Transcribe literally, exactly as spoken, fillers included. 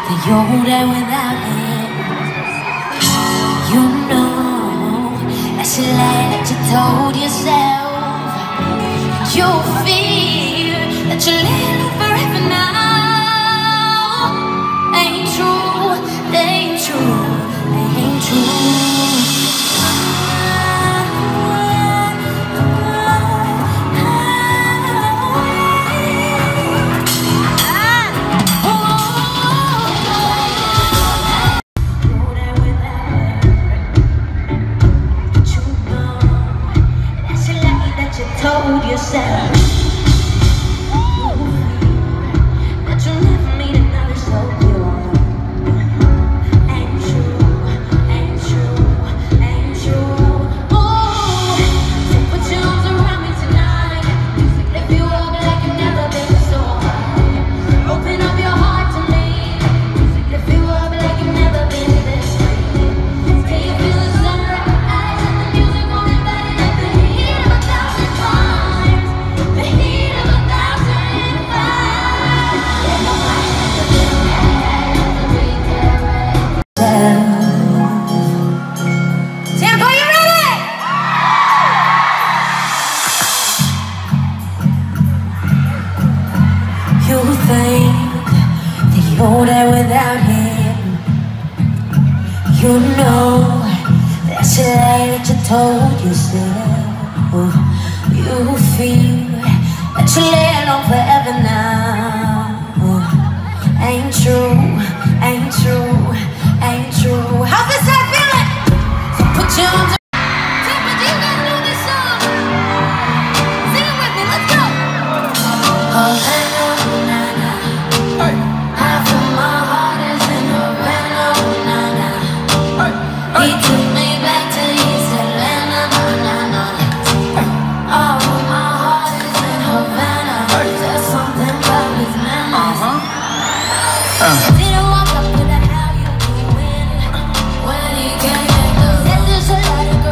that you're there without him. You know that's a lie that you told yourself. You fear that you're living forever now. Ain't true, ain't true, ain't true. Told yourself that you'll never meet another so pure. Ain't true, ain't true, ain't true. Ooh, so put your arms around me tonight. Lift you up like you've never been before. Open up your heart to me. Lift you up like you've never been this free. Can you feel the sunrise and the music on your body like the heat of a thousand fires? The heat of a thousand fires. Yeah, nobody has to feel that. We carry. Tampa, are you ready? You think that you're there without him. You know that's a lie that you told yourself. You feel that you're laying on forever now. Ain't true, ain't true, ain't true. How's this side feeling? So put your arms around. Tampa, do you guys know this song? Sing it with me, let's go. Havana, na-na. Half of my heart is in Havana, na-na. He took me back to East Atlanta, na-na. All of my heart is in Havana. There's something about his manners. Didn't walk up with a how you doing when he came in the said there's a lot of